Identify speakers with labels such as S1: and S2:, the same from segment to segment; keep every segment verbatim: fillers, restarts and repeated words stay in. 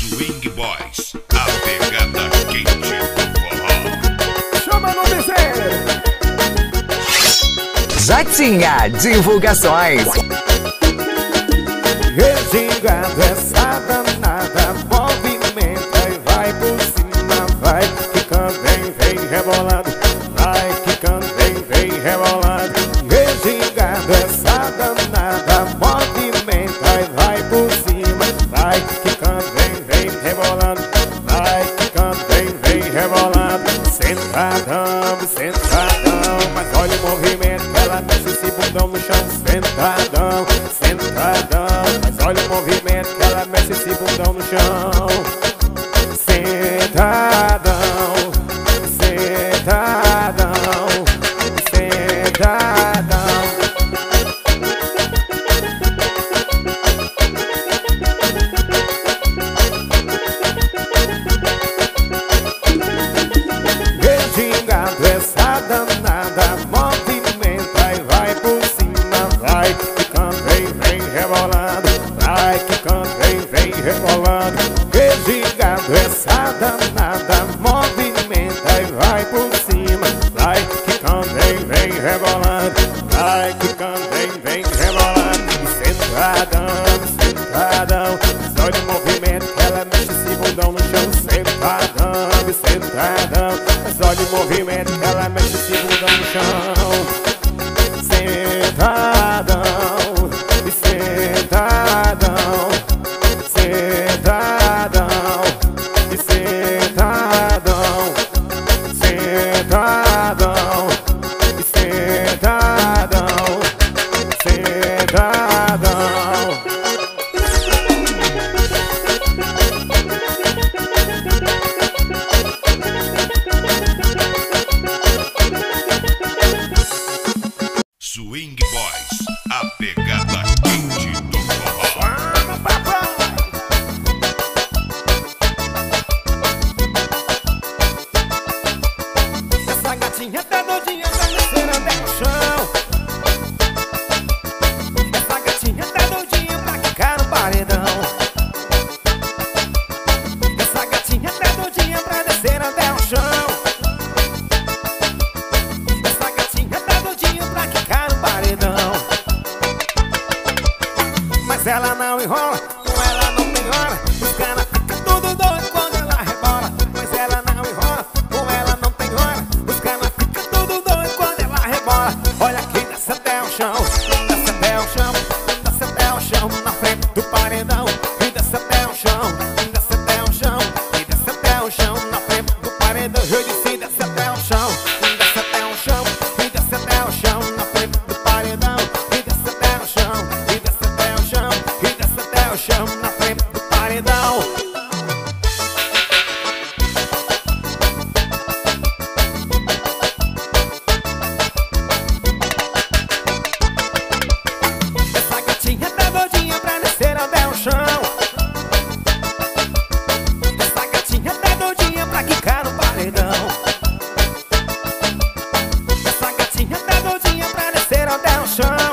S1: Swing Boys, a pegada quente do forró.
S2: Chama no bezerro.
S3: Jotinha Divulgações.
S2: Resingado essa danada, movimenta e vai por cima, vai quicando, vem, vem rebolando, vai quicando, vem, vem rebolando. Resingado essa danada, movimenta e vai por cima, vai quicando, vem, vem rebolando, vai quicando, vem, vem rebolando. Sentadão, sentadão, mas olha o movimento que ela mexe esse bundão no chão. Sentadão, sentadão, mas olha o movimento que ela mexe esse bundão no chão. Sentadão, sentadão, sentadão. Resingado essa danada, movimenta e vai por cima, vai quicando, vem, vem rebolando, vai quicando, vem, vem rebolando. Resingado essa danada, movimenta e vai por cima, vai quicando, vem, vem rebolando, vai quicando, vem, vem rebolando. E sentadão, sentadão, mas olha o movimento que ela mexe esse bundão no chão. Sentadão, sentadão, mas olha o movimento que ela mexe esse bundão no chão. Sentadão, sentadão, sentadão, sentadão, sentadão, sentadão, sentadão.
S1: Swing Boys, a pegada quente do forró.
S2: Vamos, papai! Essa gatinha tá doidinha, tá descendo até no chão. Essa gatinha tá doidinha pra quicar no paredão. Essa gatinha tá doidinha pra descer até o chão. Essa gatinha tá doidinha pra quicar no paredão. Mas ela não enrola, com ela não tem hora. Os caras ficam tudo doido quando ela rebola. Mas ela não enrola, com ela não tem hora. Os caras ficam tudo doido quando ela rebola. Olha quem desce até o chão, desce até o chão, desce até o chão, na frente do paredão. E desce até o chão, desce até o chão, e desce até o chão, na frente do paredão. Eu disse desce até o chão, desce até o chão, e desce até o chão, na frente do paredão. E desce até o chão, e desce até o chão, e desce até o chão, na frente do paredão. Essa gatinha tá doidinha pra descer até o chão. Essa gatinha tá doidinha pra quicar no paredão. Essa gatinha tá doidinha pra descer até o chão.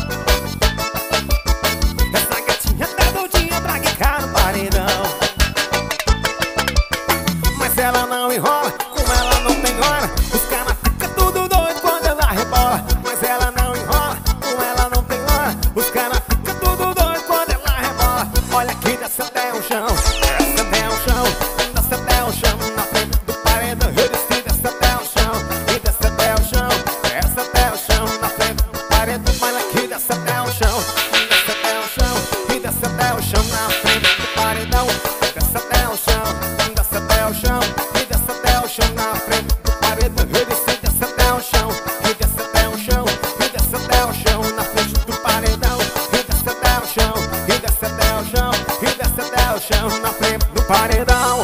S2: Essa gatinha tá doidinha pra quicar no paredão. Mas ela não enrola, com ela não tem hora. Os caras ficam tudo doido quando ela rebola. Mas ela não enrola, com ela não tem hora. Os caras ficam tudo doido quando ela rebola. Olha que desce até o chão, desce até o chão, desce até o chão, na frente do paredão. Eu disse desce até o chão, e desce até o chão, desce até o chão, na frente do paredão. Olha que desce até o chão, desce até o chão, e desce até o chão, na frente do paredão. Desce até o chão, desce até o chão, e desce até o chão, na frente do paredão. Eu disse desce até o chão, e desce até o chão, e desce até o chão, na frente do paredão. E desce até o chão, e desce até o chão, e desce até o chão, na frente do paredão.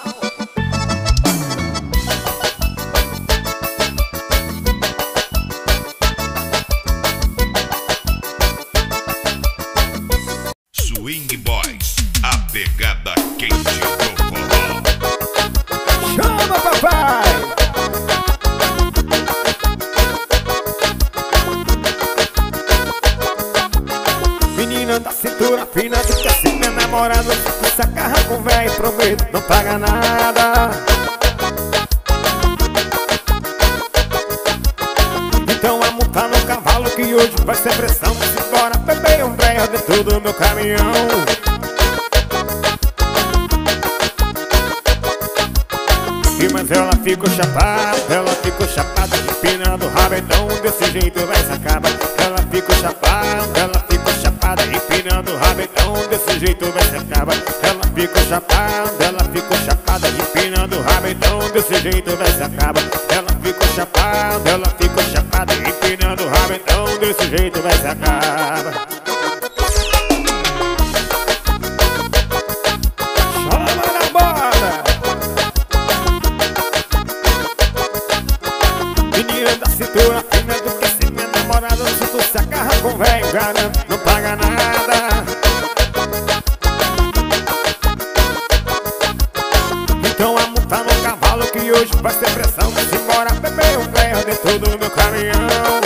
S1: Swing Boys, a pegada quente do forró.
S2: Chama, papai! Menina da cintura fina, de que assim minha namorada se agarra com com velho, prometo, não paga nada. Então a montar no cavalo que hoje vai ser pressão. Simbora, bebê, um velho dentro do meu caminhão. E mas ela ficou chapada, ela ficou chapada, empinando o rabo, então desse jeito vai se acaba. Ela ficou chapada, ela ficou chapada, empinando o rabo, então desse jeito vai se acaba. Ela ficou chapada, ela ficou chapada, empinando o rabo, então desse jeito vai se acaba. Ela ficou chapada, ela ficou chapada, empinando o rabo, então desse jeito vai se acaba. Cintura fina do que se minha namorada no cinto se agarra com velho garanto, não paga nada. Então a multa no cavalo que hoje vai ser pressão. Simbora, bebê, um velho dentro do meu caminhão.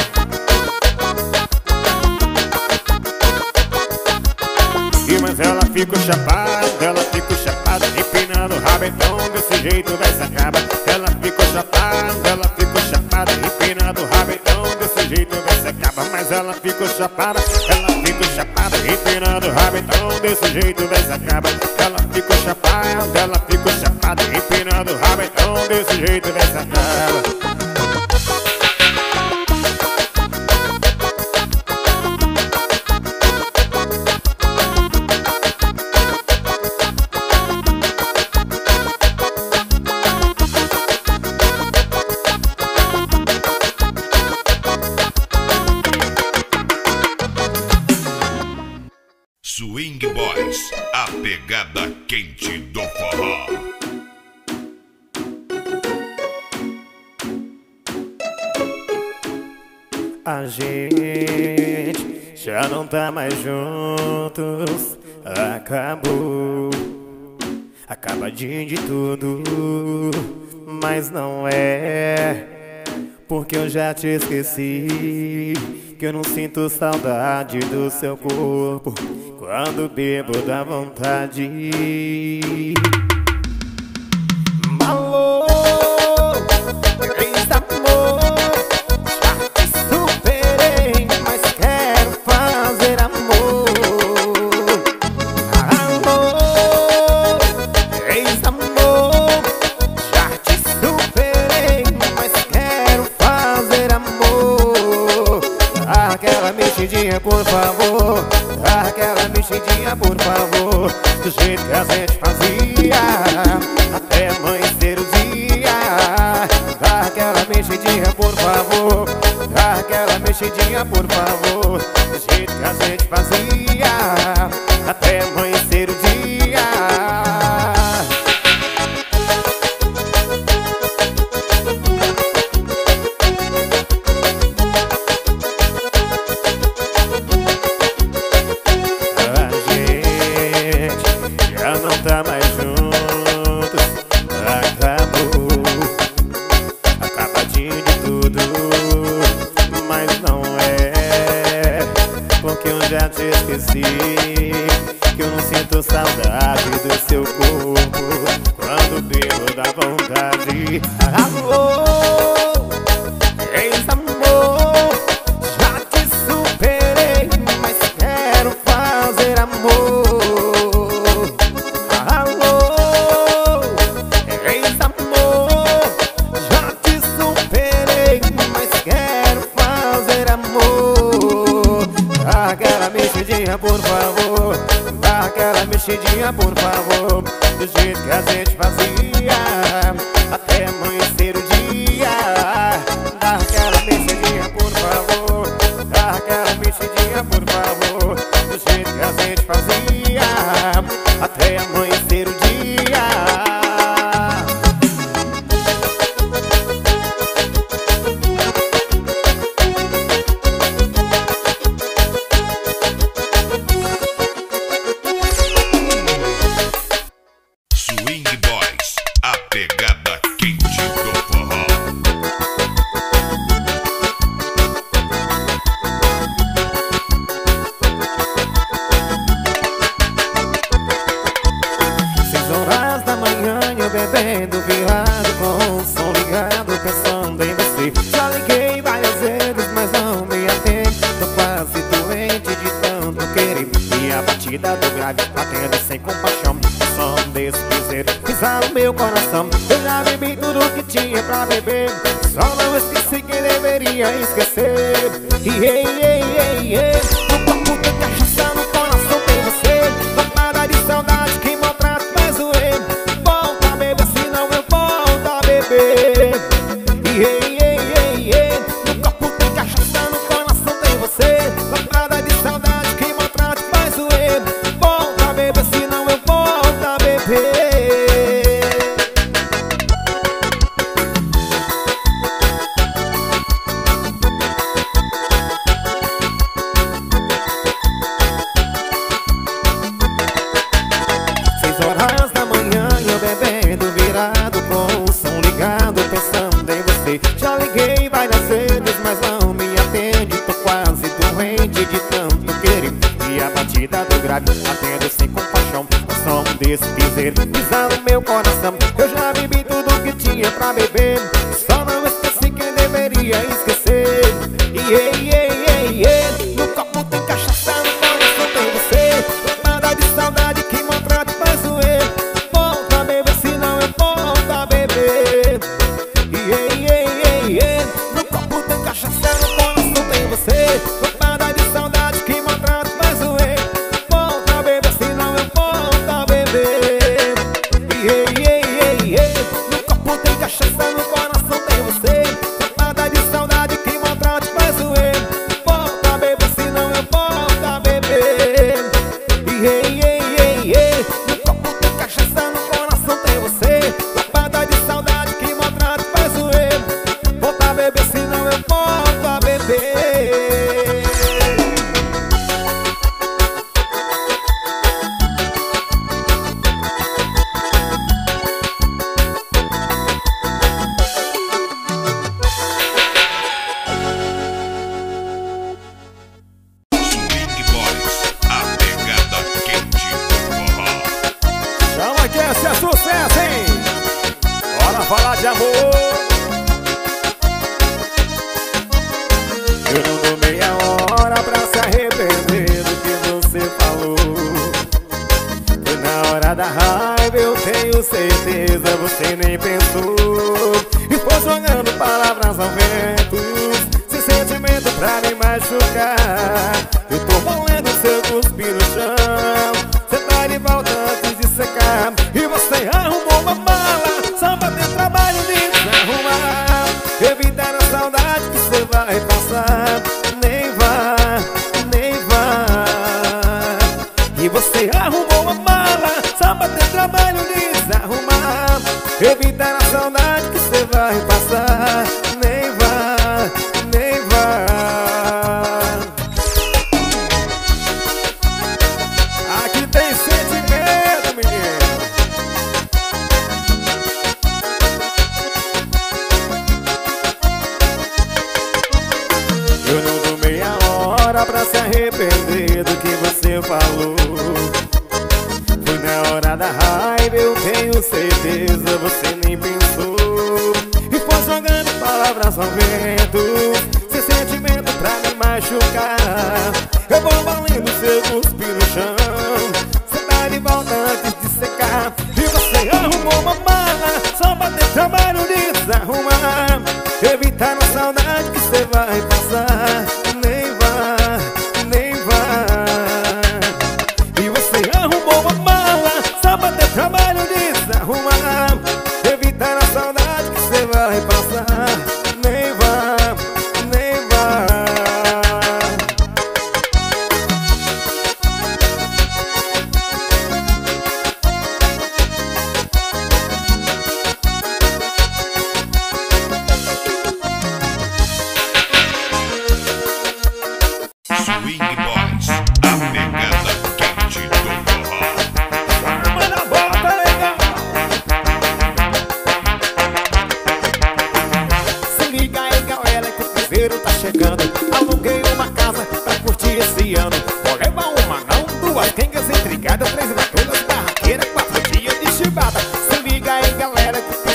S2: E mas ela ficou chapada, ela ficou chapada, empinando o rabo, então desse jeito vai se acaba. Ela ficou chapada, ela ficou chapada, empinando o rabo, então desse jeito vai se acaba. Mas ela ficou chapada, ela ficou chapada, empinando o rabo, então desse jeito vai se acaba. Ela ficou chapada, ela ficou chapada, empinando o rabo, então desse jeito vai se acaba.
S1: Swing Boys, a pegada quente do forró.
S2: A gente já não tá mais juntos, acabou, acabadinho de tudo. Mas não é porque eu já te esqueci, que eu não sinto saudade do seu corpo. Quando bebo dá vontade. Alô, ex-amor, já te superei, mas quero fazer amor. Alô, ex-amor, já te superei, mas quero fazer amor. Aquela mexidinha, por favor, aquela mexidinha, por favor, do jeito que a gente fazia, até amanhecer o dia. Dá aquela mexidinha, por favor, dá aquela mexidinha, por favor, do jeito que a gente fazia, até amanhecer o dia. Tá mais juntos, acabou, acabadinho de tudo. Mas não é porque eu já te esqueci, que eu não sinto saudade do seu corpo. Quando bebo dá vontade. Alô, ex-amor, já te superei, mas quero fazer amor. Por favor, dá aquela mexidinha, por favor, do jeito que a gente fazia, até amanhecer o dia. Dá aquela mexidinha, por favor, dá aquela mexidinha, por favor, do jeito que a gente fazia, até amanhecer o dia. bebendo virado com o som ligado, pensando em você. Já liguei várias vezes, mas não me atende. Tô quase doente de tanto querer. E a batida do grave batendo sem compaixão. O som desse piseiro pisa no meu coração. Eu já bebi tudo que tinha pra beber, só não esqueci quem deveria esquecer. Iê, iê, iê, iê. No corpo tem cachaça, no coração tem você. Lampada de saudade que maltrata faz doer. Volta a beber, senão eu volto a beber. Iê, iê, iê, iê. No corpo tem cachaça, no coração tem você. Lampada de saudade que maltrata faz doer. Volta a beber, senão eu volto a beber. Já liguei várias vezes, mas não me atende. Tô quase doente de tanto querer. E a batida do grave batendo sem compaixão. O som desse piseiro pisa no meu coração. Eu já bebi tudo que tinha pra beber, só não esqueci quem deveria esquecer. Iê, iê, iê, iê. No copo tem cachaça, no coração tem você. Nada de saudade que maltrata faz doer. Volta a beber, senão eu volto a beber. Iê, iê, iê, iê. No copo tem cachaça, no coração tem você. Lampada de saudade que maltrata faz doer. Volta a beber, senão eu volto a beber. Iê, iê, iê, iê. No copo tem cachaça, no coração tem você. Lampada de saudade que maltrata faz doer. Volta a beber, senão eu volto a beber. Iê, iê, iê, iê. No copo tem cachaça, no coração tem você. Lampada de saudade que maltrata faz doer. Volta a beber, senão eu volto a beber.
S1: Swing Boys, a pegada quente do forró.
S2: Chama que esse é sucesso, hein? Bora falar de amor. Eu não dou meia hora pra se arrepender do que você falou. Foi na hora da raiva, eu tenho certeza, você nem pensou. E foi jogando palavras ao vento, sem sentimento pra me machucar. Eu tô molendo seu cuspe no chão, cê tá de volta antes de secar. E você arrumou uma mala só pra ter trabalho de desarrumar. Evitar a saudade que cê vai passar. Nem vá, nem vá. E você arrumou uma mala só pra ter trabalho de desarrumar. Evitar a saudade que cê vai passar. Nem vá, nem vá. Aqui tem sentimento, menino. Eu não dou meia hora pra se arrepender do que você falou. Foi na hora da raiva, eu tenho certeza, você nem pensou. E foi jogando palavras ao vento, sem sentimento pra me machucar. Eu vou valendo seu cuspe no chão, cê tá de volta antes de secar. E você arrumou uma mala só pra ter trabalho de desarrumar. Evitar a saudade que cê vai passar. Nem vá, nem vá. E você arrumou uma mala só pra ter trabalho de desarrumar. Evitar a saudade que cê vai passar. Nem vá, nem vá.
S1: Swing Boys, a pegada quente do forró.
S2: Manda bota legal. Se liga aí, galera, que o cruzeiro tá chegando. Aluguei uma casa pra curtir esse ano. Vou levar uma não, duas quengas intricadas, três maturas, barraqueira, quatro dias de chibata. Se liga aí, galera.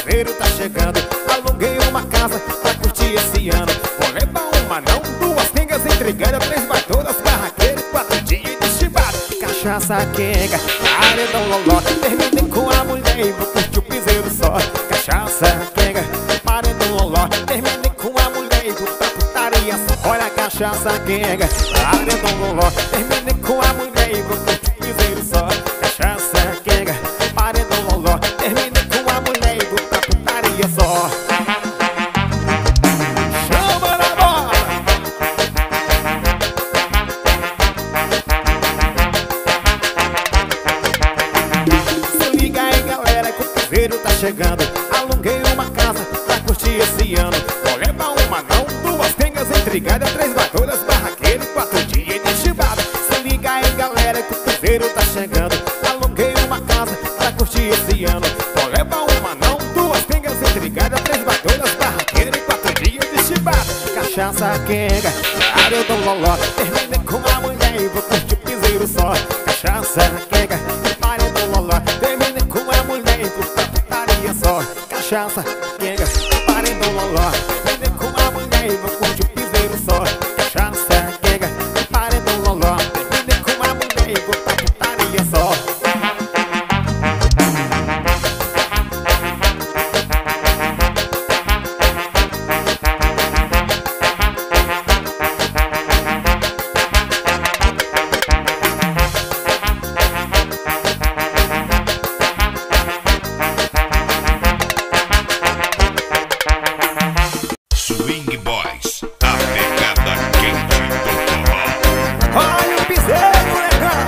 S2: cruzeiro tá chegando. Aluguei uma casa pra curtir esse ano. Vou levar uma não, duas pingas intrigadas, três baitolas, barraqueiras, quatro dias de chibata. Cachaça quenga, paredão loló. Terminei com a mulher e vou curtir o piseiro só. Cachaça quenga, paredão loló. Terminei com a mulher e vou pra putaria só. Olha a cachaça quenga, paredão loló. Terminei com a mulher e vou curtir o piseiro só. Cachaça quenga, paredão loló. Terminei com a mulher e vou pra putaria só. Chama na bola! Se liga aí, galera, que o piseiro tá chegando. Aluguei uma casa pra curtir esse ano. Vou levar uma não, duas pingas intrigadas, três baitolas, barraqueiros, quatro dias de chibata. Se liga aí, galera, que o piseiro tá chegando. Aluguei uma casa pra curtir esse ano. Vou levar uma não, duas pingas intrigadas, três baitolas, barraqueiros, quatro dias de chibata. Cachaça quenga, paredão loló. Terminei com a mulher e vou curtir o piseiro só. Cachaça quenga, paredão loló. Terminei com a mulher e vou pra putaria só. Cachaça quenga, paredão loló. Terminei com a mulher e vou curtir o piseiro só. Cachaça quenga, paredão loló. Terminei com a mulher e vou pra putaria só.
S1: Swing Boys, a pegada quente do forró.
S2: Olha o piseiro legal!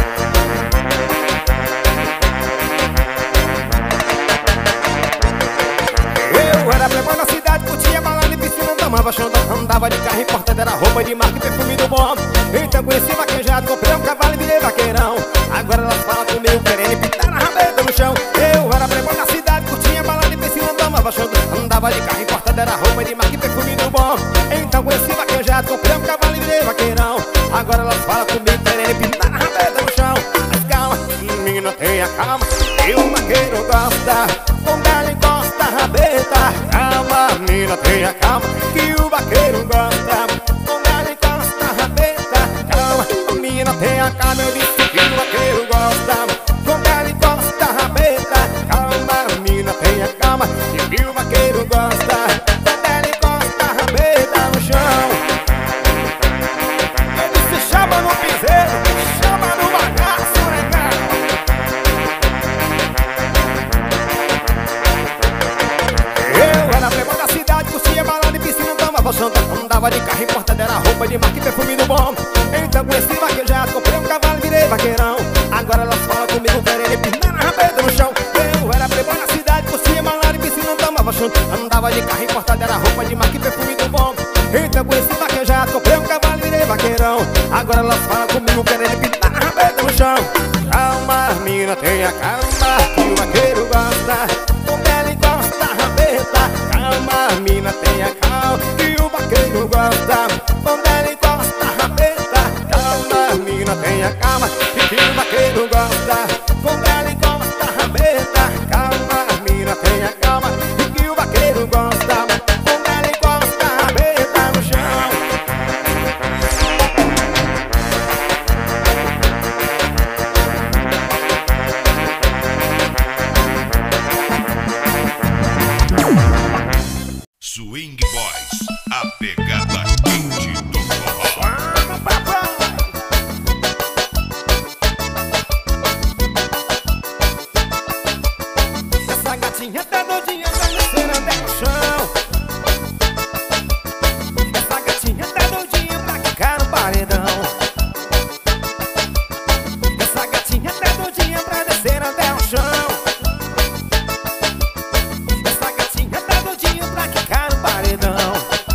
S2: Eu era playboy na cidade, curtia balada e piscina, tomava xandão. Andava de carro importado, era roupa de marca e perfume do bom. Então conheci vaquejado, comprei um cavalo e virei vaqueirão. Agora elas falam comigo querendo pintar na rabeta no chão. Eu era playboy na cidade, curtia balada e piscina, tomava xandão. Andava de carro importado, era roupa de marca e perfume do bom. Então conheci vaquejado, comprei um cavalo e virei vaqueirão. Agora elas falam comigo querendo pintar na rabeta no chão. Mas calma, menina, tenha calma, e o vaqueiro gosta quando ela encosta a rabeta. Calma, menina, tenha calma, que o vaqueiro gosta quando ela encosta a rabeta. Calma, menina, tenha calma, eu disse que o vaqueiro gosta quando ela encosta a rabeta. Calma, menina, tenha calma, que o vaqueiro gosta quando ela encosta a rabeta no chão. Ele se chama no piseiro, chama no bagaço legal. Eu era playboy da cidade, curtia balada e piscina, tomava xandão. Andava de carro importado, era roupa de marca e perfume do bom. Então conheci vaquejado, comprei um cavalo e virei vaqueirão. Agora elas falam comigo querendo empinar na rabeta no chão. Eu era playboy na cidade, curtia balada e piscina, tomava xandão. Andava de carro importado, era roupa de marca e perfume do bom. Então conheci vaquejado, comprei um cavalo e virei vaqueirão. Agora elas falam comigo querendo empinar na rabeta no chão. Calma, menina, tenha calma, que o vaqueiro gosta quando ela encosta a rabeta. Calma, mina, tenha calma, que o vaqueiro gosta quando ela encosta a rabeta. Calma, mina, tenha calma, que o vaqueiro gosta quando ela encosta a rabeta. Calma, mina, tenha calma, que o vaqueiro gosta quando ela encosta a rabeta no chão.
S1: Swing Boys, a pegada quente do forró.
S2: Essa gatinha tá doidinha, tá descendo até o chão. Essa gatinha tá doidinha pra quicar no paredão. Essa gatinha tá doidinha pra descer até o chão. Essa gatinha tá doidinha pra quicar no paredão.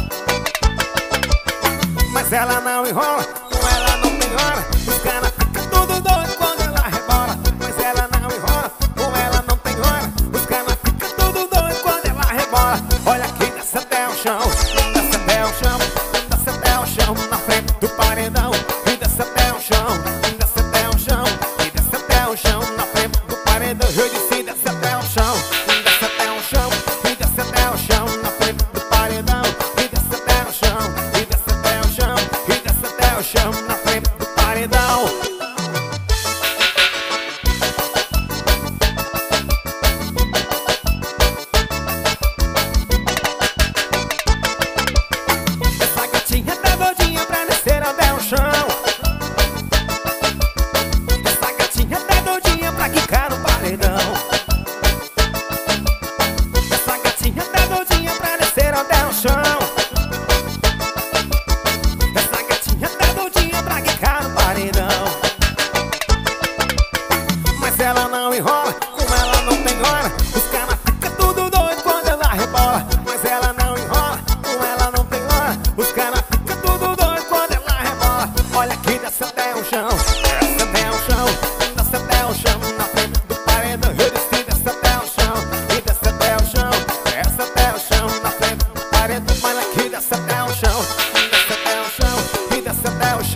S2: Mas ela não enrola, com ela não tem hora. Os caras ficam tudo doido quando ela rebola. Mas ela não enrola, com ela não tem hora. Os caras ficam tudo doido quando ela rebola. Olha que desce até o chão, desce até o chão, desce até o chão, na frente do paredão. E desce até o chão, desce até o chão, e desce até o chão, na frente do paredão. Eu disse desce até o chão, desce até o chão.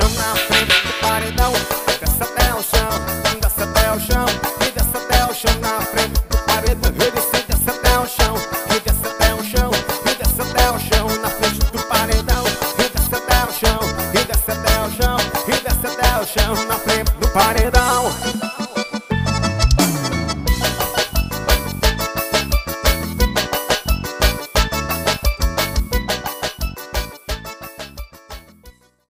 S2: na frente.